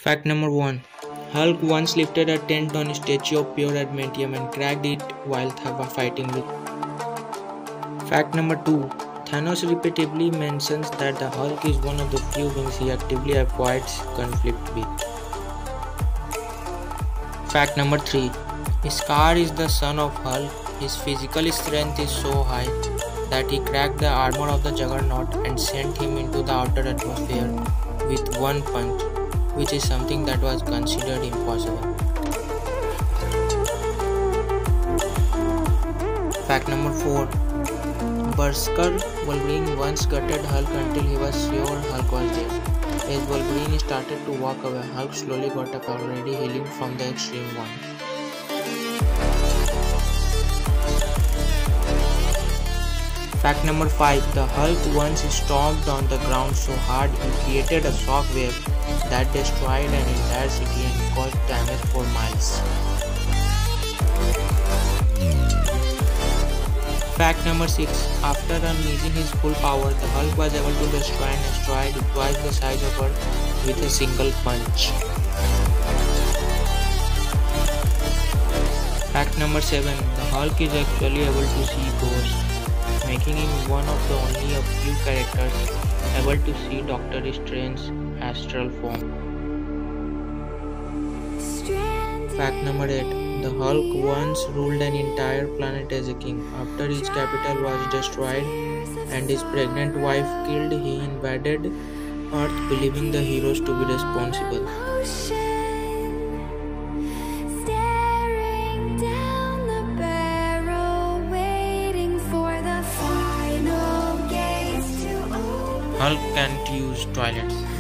Fact number 1. Hulk once lifted a 10-ton statue of pure adamantium and cracked it while fighting with. Fact number 2. Thanos repeatedly mentions that the Hulk is one of the few beings he actively avoids conflict with. Fact number 3. Skaar is the son of Hulk. His physical strength is so high that he cracked the armor of the Juggernaut and sent him into the outer atmosphere with one punch, which is something that was considered impossible. Fact number 4. Berserker Wolverine once gutted Hulk until he was sure Hulk was dead. As Wolverine started to walk away, Hulk slowly got up, already healing from the extreme one. Fact number 5. The Hulk once stomped on the ground so hard he created a shockwave that destroyed an entire city and caused damage for miles. Fact number 6. After unleashing his full power, the Hulk was able to destroy an asteroid twice the size of Earth with a single punch. Fact number 7. The Hulk is actually able to see ghosts, making him one of the only a few characters able to see Doctor Strange's astral form. Fact number 8. The Hulk once ruled an entire planet as a king. After his capital was destroyed and his pregnant wife killed, he invaded Earth, believing the heroes to be responsible. Hulk can't use toilets.